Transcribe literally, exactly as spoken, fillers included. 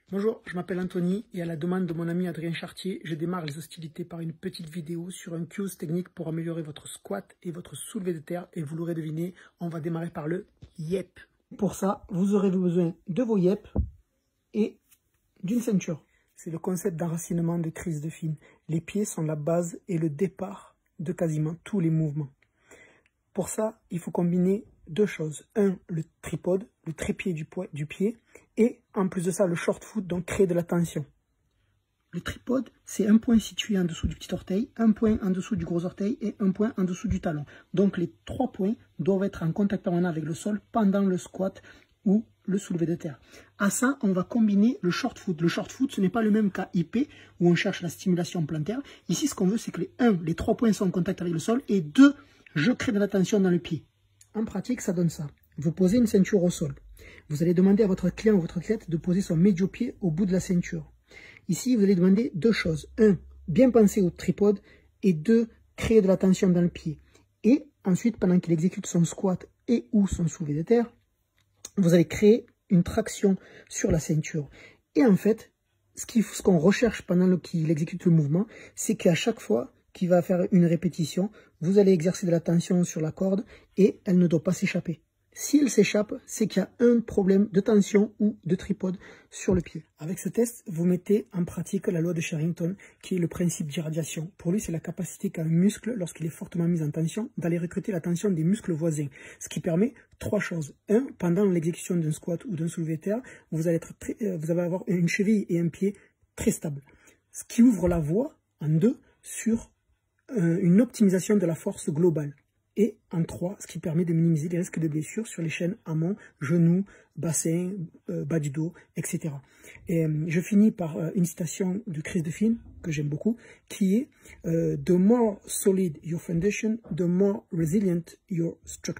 Bonjour, je m'appelle Anthony et à la demande de mon ami Adrien Chartier, je démarre les hostilités par une petite vidéo sur un cues technique pour améliorer votre squat et votre soulevé de terre. Et vous l'aurez deviné, on va démarrer par le yep. Pour ça, vous aurez besoin de vos yep et d'une ceinture. C'est le concept d'enracinement de Chris Duffin. Les pieds sont la base et le départ de quasiment tous les mouvements. Pour ça, il faut combiner deux choses. Un, le tripode, le trépied du, du pied, et en plus de ça, le short foot, donc créer de la tension. Le tripode, c'est un point situé en dessous du petit orteil, un point en dessous du gros orteil et un point en dessous du talon. Donc les trois points doivent être en contact permanent avec le sol pendant le squat ou le soulevé de terre. À ça, on va combiner le short foot. Le short foot, ce n'est pas le même qu'à I P, où on cherche la stimulation plantaire. Ici, ce qu'on veut, c'est que les un, les trois points sont en contact avec le sol, et deux, je crée de la tension dans le pied. En pratique, ça donne ça. Vous posez une ceinture au sol. Vous allez demander à votre client ou votre athlète de poser son médio-pied au bout de la ceinture. Ici, vous allez demander deux choses. Un, bien penser au tripode. Et deux, créer de la tension dans le pied. Et ensuite, pendant qu'il exécute son squat et ou son soulevé de terre, vous allez créer une traction sur la ceinture. Et en fait, ce qu'il ce qu'on recherche pendant qu'il exécute le mouvement, c'est qu'à chaque fois qu'il va faire une répétition, vous allez exercer de la tension sur la corde et elle ne doit pas s'échapper. Si elle s'échappe, c'est qu'il y a un problème de tension ou de tripode sur le pied. Avec ce test, vous mettez en pratique la loi de Sherrington, qui est le principe d'irradiation. Pour lui, c'est la capacité qu'a un muscle, lorsqu'il est fortement mis en tension, d'aller recruter la tension des muscles voisins. Ce qui permet trois choses. Un, pendant l'exécution d'un squat ou d'un soulevé de terre, vous allez, être très, euh, vous allez avoir une cheville et un pied très stables. Ce qui ouvre la voie, en deux, sur euh, une optimisation de la force globale. Et en trois, ce qui permet de minimiser les risques de blessures sur les chaînes amont, genoux, bassin, euh, bas du dos, et cetera. Et euh, je finis par euh, une citation de Chris Duffin, que j'aime beaucoup, qui est euh, « The more solid your foundation, the more resilient your structure ».